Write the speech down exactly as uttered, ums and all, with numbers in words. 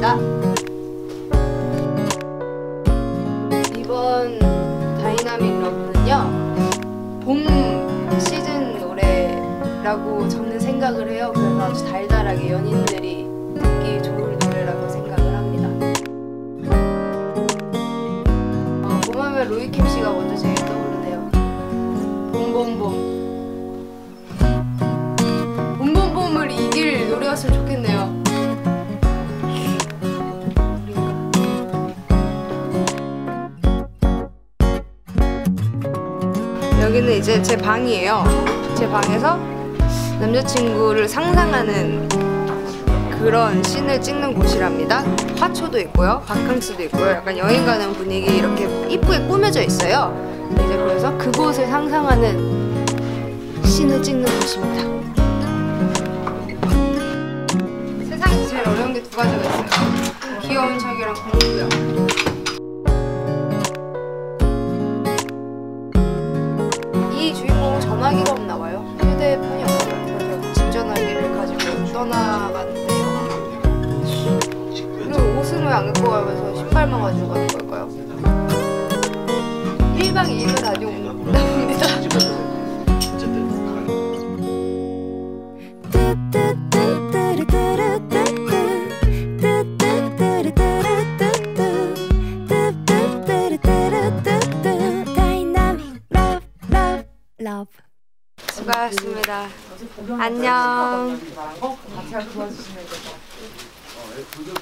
부탁드립니다. 이번 다이나믹 러브는요, 봄 시즌 노래라고 저는 생각을 해요. 그래서 아주 달달하게 연인들이 듣기 좋을 노래라고 생각을 합니다. 어, 봄하면 로이킴 씨가 먼저 제일 떠오르네요. 봄봄봄. 봄봄봄을 이길 노래였으면 좋겠네요. 여기는 이제 제 방이에요. 제 방에서 남자친구를 상상하는 그런 씬을 찍는 곳이랍니다. 화초도 있고요, 바캉스도 있고요, 약간 여행 가는 분위기 이렇게 이쁘게 꾸며져 있어요. 이제 그래서 그곳을 상상하는 씬을 찍는 곳입니다. 세상에서 제일 어려운 게 두 가지가 있어요. 귀여운 척이랑 공부요. 이 주인공은 전화기가 없나 봐요. 휴대폰이 없어요. 그래서 집 전화기를 가지고 떠나갔는데요. 그리고 옷은 왜 안 갖고 가면서 신발만 가지고 가는 걸까요? 일 박 이 일로 다녀온다 봅니다. 수고하셨습니다. 안녕.